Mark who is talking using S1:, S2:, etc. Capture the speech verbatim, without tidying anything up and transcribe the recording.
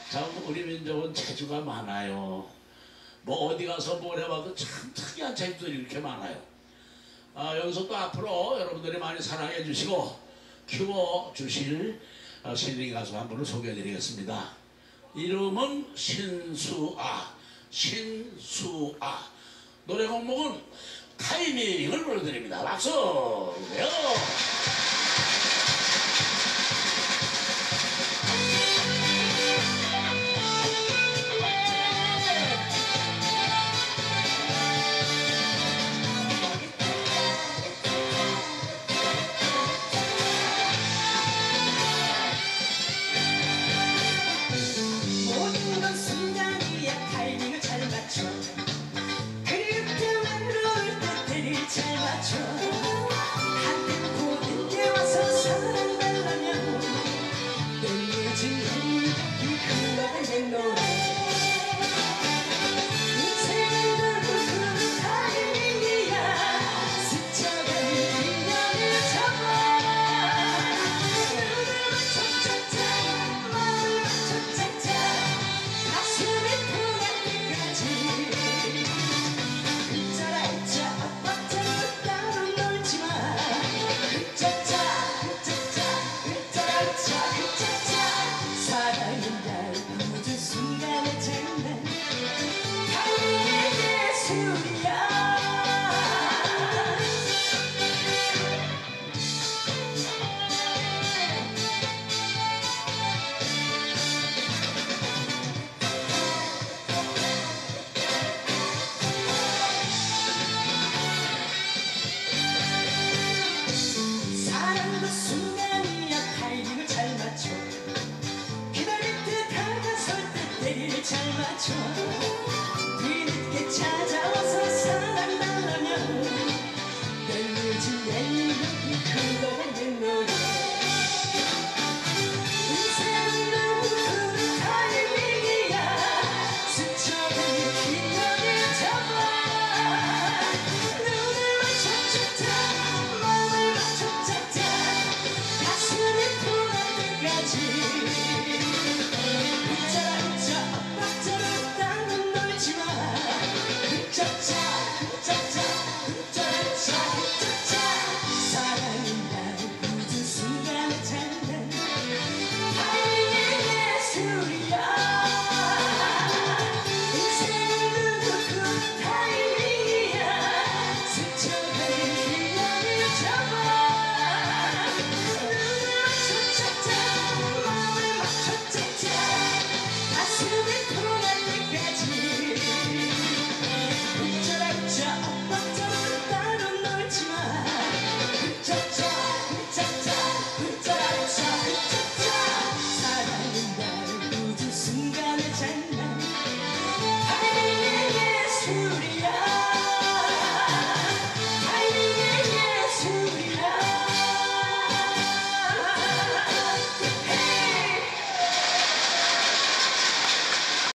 S1: 참 우리 민족은 재주가 많아요. 뭐 어디 가서 뭘 해봐도 참 특이한 재주들이 이렇게 많아요. 아, 여기서 또 앞으로 여러분들이 많이 사랑해 주시고 키워 주실 신인 가수 한 분을 소개해 드리겠습니다. 이름은 신수아. 신수아. 노래 곡목은 타이밍을 불러드립니다. 박수! 네.
S2: 잘 맞춰 뒤늦게 잘